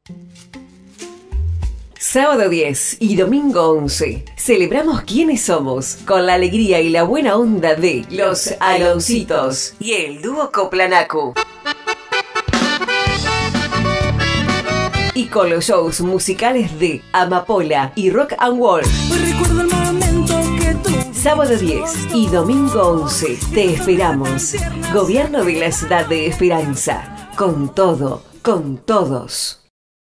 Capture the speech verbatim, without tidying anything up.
Sábado diez y domingo once, celebramos quiénes somos con la alegría y la buena onda de Los Aloncitos y el dúo Coplanacu. Y con los shows musicales de Amapola y Rock and Roll. Recuerdo el momento que tú... Sábado diez y domingo once, te esperamos. Gobierno de la Ciudad de Esperanza. Con todo, con todos.